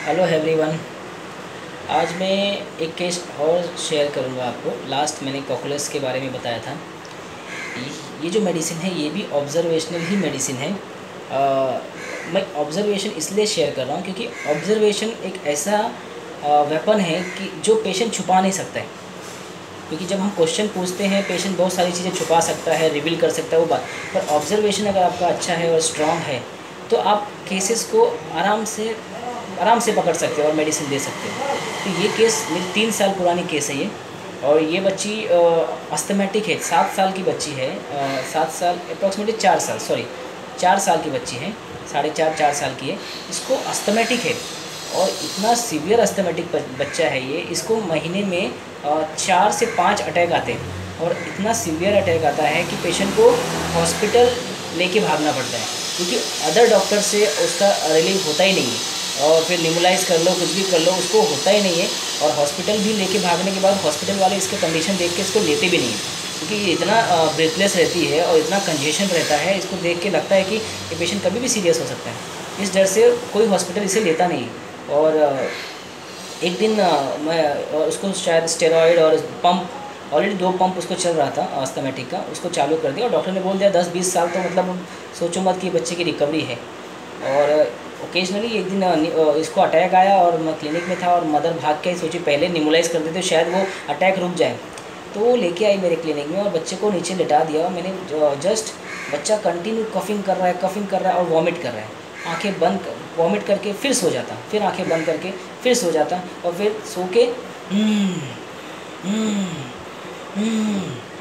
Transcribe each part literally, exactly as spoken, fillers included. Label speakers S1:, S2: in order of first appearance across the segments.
S1: Hello everyone. आज मैं एक केस और शेयर करूंगा आपको। लास्ट मैंने कॉकुलस के बारे में बताया था। ये ये जो मेडिसिन है ये भी ऑब्जर्वेशनल ही मेडिसिन है। आ, मैं ऑब्जर्वेशन इसलिए शेयर कर रहा हूँ क्योंकि ऑब्जर्वेशन एक ऐसा वेपन है कि जो पेशेंट छुपा नहीं सकता है। क्योंकि जब हम क्वेश्चन पूछते हैं पेशेंट बहुत सारी चीज़ें छुपा सकता है, रिवील कर सकता है वो बात, पर ऑब्जर्वेशन अगर आपका अच्छा है और स्ट्रांग है तो आप केसेस को आराम से आराम से पकड़ सकते हो और मेडिसिन दे सकते हो। तो ये केस मेरी तीन साल पुरानी केस है ये। और ये बच्ची अस्थमेटिक है, सात साल की बच्ची है। अ, सात साल अप्रॉक्सीमेटली चार साल सॉरी चार साल की बच्ची है, साढ़े चार चार साल की है। इसको अस्थमेटिक है और इतना सीवियर अस्थमेटिक बच्चा है ये। इसको महीने में अ, चार से पाँच अटैक आते हैं और इतना सीवियर अटैक आता है कि पेशेंट को हॉस्पिटल लेके भागना पड़ता है क्योंकि अदर डॉक्टर से उसका रिलीफ होता ही नहीं है। और फिर निमोलाइज कर लो, कुछ भी कर लो, उसको होता ही नहीं है। और हॉस्पिटल भी लेके भागने के बाद हॉस्पिटल वाले इसका कंडीशन देख के इसको लेते भी नहीं हैं क्योंकि ये इतना ब्रेथलेस रहती है और इतना कंजेशन रहता है। इसको देख के लगता है कि ये पेशेंट कभी भी सीरियस हो सकता है। इस डर से कोई हॉस्पिटल इसे लेता नहीं। और एक दिन मैं उसको शायद स्टेरॉइड और पंप, ऑलरेडी दो पंप उसको चल रहा था अस्थमेटिक का, उसको चालू कर दिया और डॉक्टर ने बोल दिया दस बीस साल तो मतलब सोचो मत कि बच्चे की रिकवरी है। और ओकेजनली एक दिन इसको अटैक आया और मैं क्लिनिक में था और मदर भाग के सोची पहले निमोलाइज कर देते शायद वो अटैक रुक जाए। तो वो लेके आई मेरे क्लिनिक में और बच्चे को नीचे लिटा दिया। मैंने जस्ट बच्चा कंटिन्यू कफिंग कर रहा है कफिंग कर रहा है और वॉमिट कर रहा है। आंखें बंद वॉमिट करके फिर सो जाता, फिर आंखें बंद करके फिर सो जाता और फिर सो के हम्म हम्म हम्म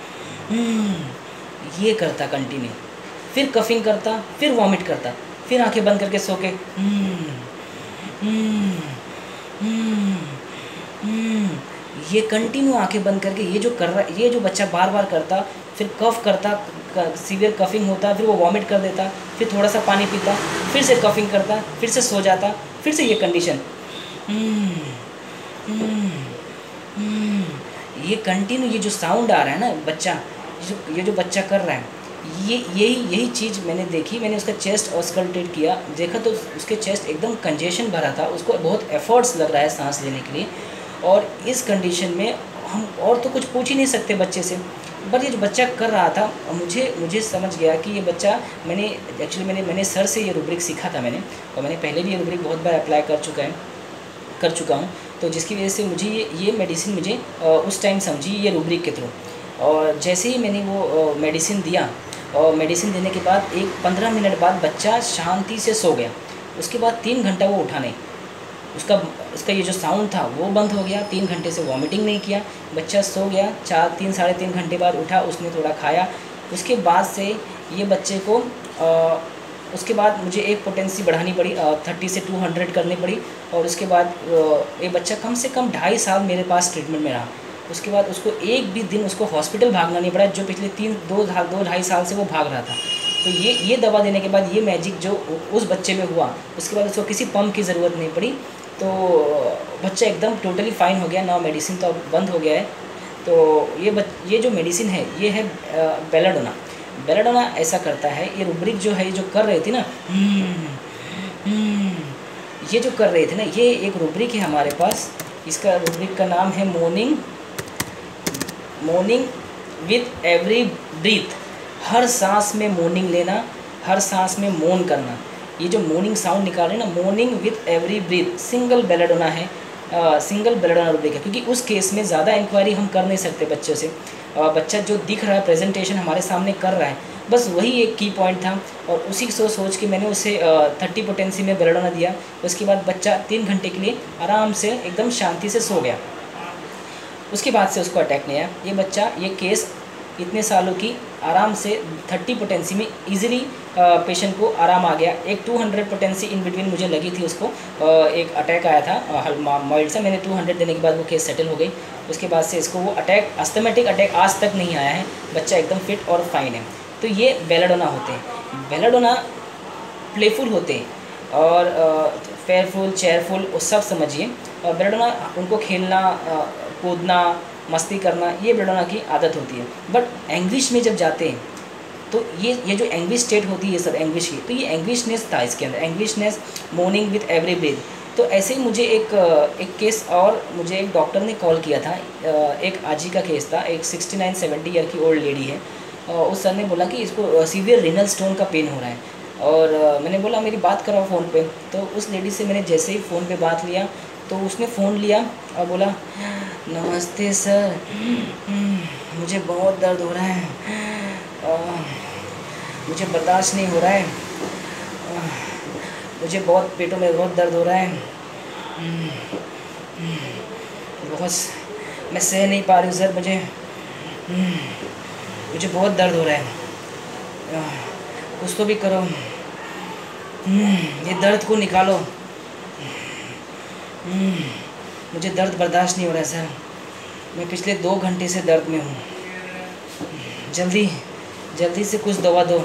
S1: हम्म ये करता कंटिन्यू। फिर कफिंग करता, फिर वॉमिट करता, फिर आंखें बंद करके सो के हम्म हम्म हम्म हम्म ये कंटिन्यू आंखें बंद करके ये जो कर रहा ये जो बच्चा बार बार करता, फिर कफ करता, सीवियर कफिंग होता, फिर वो वॉमिट कर देता, फिर थोड़ा सा पानी पीता, फिर से कफिंग करता, फिर से सो जाता, फिर से ये कंडीशन। ये कंटिन्यू ये जो साउंड आ रहा है ना बच्चा जो ये जो बच्चा कर रहा है ये यही यही चीज़ मैंने देखी। मैंने उसका चेस्ट ऑस्कल्टेट किया, देखा तो उसके चेस्ट एकदम कंजेशन भरा था, उसको बहुत एफर्ट्स लग रहा है सांस लेने के लिए। और इस कंडीशन में हम और तो कुछ पूछ ही नहीं सकते बच्चे से। पर ये जो बच्चा कर रहा था मुझे मुझे समझ गया कि ये बच्चा, मैंने एक्चुअली मैंने मैंने सर से ये रूब्रिक सीखा था मैंने, और मैंने पहले भी ये रूब्रिक बहुत बार अप्लाई कर चुका है कर चुका हूँ। तो जिसकी वजह से मुझे ये ये मेडिसिन मुझे उस टाइम समझी ये रूब्रिक के थ्रू। और जैसे ही मैंने वो मेडिसिन दिया और मेडिसिन देने के बाद एक पंद्रह मिनट बाद बच्चा शांति से सो गया। उसके बाद तीन घंटा वो उठा नहीं, उसका उसका ये जो साउंड था वो बंद हो गया। तीन घंटे से वॉमिटिंग नहीं किया, बच्चा सो गया। चार तीन साढ़े तीन घंटे बाद उठा, उसने थोड़ा खाया। उसके बाद से ये बच्चे को आ, उसके बाद मुझे एक पोटेंसी बढ़ानी पड़ी, थर्टी से टू हंड्रेड करनी पड़ी। और उसके बाद ये बच्चा कम से कम ढाई साल मेरे पास ट्रीटमेंट में रहा। उसके बाद उसको एक भी दिन उसको हॉस्पिटल भागना नहीं पड़ा, जो पिछले तीन दो दो ढाई साल से वो भाग रहा था। तो ये ये दवा देने के बाद ये मैजिक जो उस बच्चे में हुआ, उसके बाद उसको किसी पंप की ज़रूरत नहीं पड़ी। तो बच्चा एकदम टोटली फाइन हो गया ना। मेडिसिन तो अब बंद हो गया है। तो ये बच, ये जो मेडिसिन है ये है बेलाडोना। बेलाडोना ऐसा करता है, ये रूब्रिक जो है जो कर रहे थे ना ये जो कर रहे थे ना, ये एक रूब्रिक है हमारे पास। इसका रूब्रिक का नाम है morning morning with every breath. हर सांस में मॉर्निंग लेना, हर सांस में मौन करना। ये जो मॉर्निंग साउंड निकाल रहे हैं ना, morning with every breath, single belladonna है, आ, सिंगल बेलाडोना रूब्रिक है। क्योंकि उस केस में ज़्यादा इंक्वायरी हम कर नहीं सकते बच्चों से। आ, बच्चा जो दिख रहा है प्रेजेंटेशन हमारे सामने कर रहा है, बस वही एक की पॉइंट था। और उसी को सोच के मैंने उसे थर्टी पोटेंसी में बेलाडोना दिया। उसके बाद बच्चा तीन घंटे के लिए आराम से एकदम शांति से सो गया। उसके बाद से उसको अटैक नहीं आया। ये बच्चा, ये केस इतने सालों की आराम से थर्टी पोटेंसी में इजीली पेशेंट को आराम आ गया। एक two hundred potency in between मुझे लगी थी उसको, आ, एक अटैक आया था माइल्ड सा। मैंने टू हंड्रेड देने के बाद वो केस सेटल हो गई। उसके बाद से इसको वो अटैक, अस्थमेटिक अटैक आज तक नहीं आया है। बच्चा एकदम फिट और फाइन है। तो ये बेलाडोना होते हैं। बेलाडोना प्लेफुल होते हैं और फेयरफुल चेयरफुल वो सब समझिए। और बेलाडोना उनको खेलना, कूदना, मस्ती करना, ये बेलाडोना की आदत होती है। बट एंग्विश में जब जाते हैं तो ये ये जो एंग्विश स्टेट होती है, ये सब एंग्विश की, तो ये एंग्विशनेस था इसके अंदर, anguishness morning with every breath. तो ऐसे ही मुझे एक एक केस और मुझे एक डॉक्टर ने कॉल किया था। एक आजी का केस था, एक सिक्सटी नाइन सेवेंटी ईयर की ओल्ड लेडी है। उस सर ने बोला कि इसको सीवियर रीनल स्टोन का पेन हो रहा है, और मैंने बोला मेरी बात कराओ फ़ोन पे। तो उस लेडी से मैंने जैसे ही फ़ोन पे बात लिया तो उसने फ़ोन लिया और बोला, नमस्ते सर, मुझे बहुत दर्द हो रहा है, मुझे बर्दाश्त नहीं हो रहा है, मुझे बहुत पेटों में बहुत दर्द हो रहा है, बहुत मैं सह नहीं पा रही हूँ सर, मुझे मुझे बहुत दर्द हो रहा है, कुछ तो भी करो, ये दर्द को निकालो, मुझे दर्द बर्दाश्त नहीं हो रहा है सर, मैं पिछले दो घंटे से दर्द में हूँ, जल्दी जल्दी से कुछ दवा दो।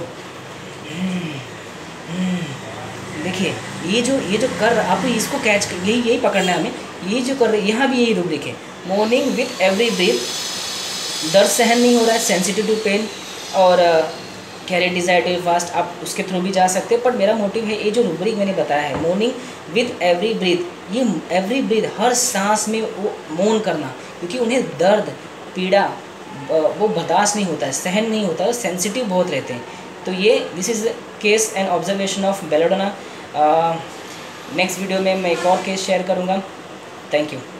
S1: देखिए ये जो ये जो कर आपको इसको कैच कर, यही यही पकड़ना है हमें, ये जो कर रहे यहाँ भी यही रूप लिखे, मॉर्निंग विथ एवरी ब्रीथ, दर्द सहन नहीं हो रहा है, सेंसिटिव टू पेन, और कैरी डिजायर टू फास्ट, आप उसके थ्रू भी जा सकते हैं। पर मेरा मोटिव है ये जो रूब्रिक मैंने बताया है, मॉर्निंग विथ एवरी ब्रीथ, ये एवरी ब्रीथ हर सांस में वो मौन करना, क्योंकि उन्हें दर्द पीड़ा वो बर्दाश्त नहीं होता है, सहन नहीं होता है, सेंसिटिव बहुत रहते हैं। तो ये this is case and observation of belladonna. Next video में मैं एक और केस शेयर करूँगा। Thank you.